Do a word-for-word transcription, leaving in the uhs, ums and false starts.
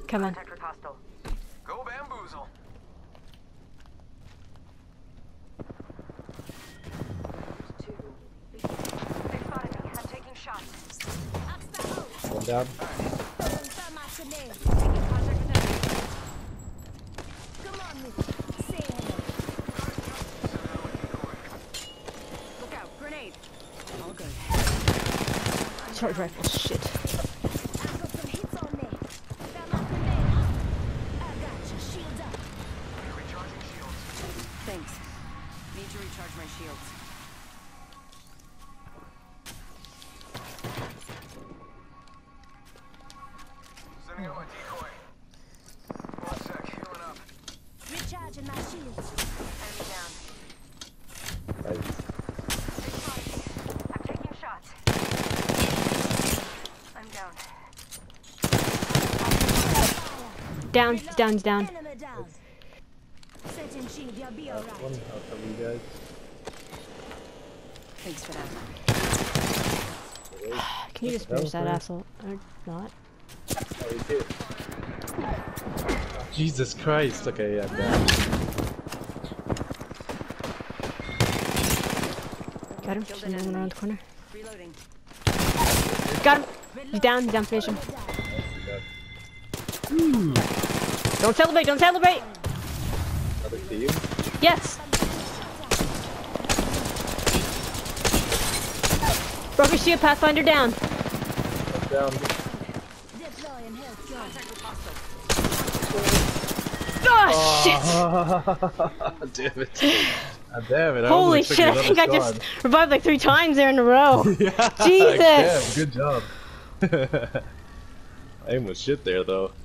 Come on. Contact with hostile. Go bamboozle. Two. They spotted me. I'm taking shots. One down. Taking contact with enemy. Look out. Grenade. All good. Charge rifle. Shit. Recharging shields. Thanks. Need to recharge my shields. Sending out my decoy. One sec, healing up. Recharging my shields. Enemy down. Nice. They spotted me. I'm taking shots. I'm down. Down. He's down. He's down. Enemy down. Setting shield, you'll be Last alright. one. I'll cover you guys. Thanks for that. Can you just finish that asshole? Or not? Oh, he did. Jesus Christ. Okay, yeah, I'm down. Got him. Just moving around the corner. Reloading. Got him. He's down. He's down. Finish him. Ooh. Don't celebrate. Don't celebrate. Another team. Yes. Broken shield. Pathfinder down. I'm down. Deploying health drone. Contact with hostile. Oh, shit. Damn it. God damn it. I Holy almost took shit. I another think I shot. just revived like three times there in a row. Yeah. Jesus. Damn, good job. Aim was shit there though.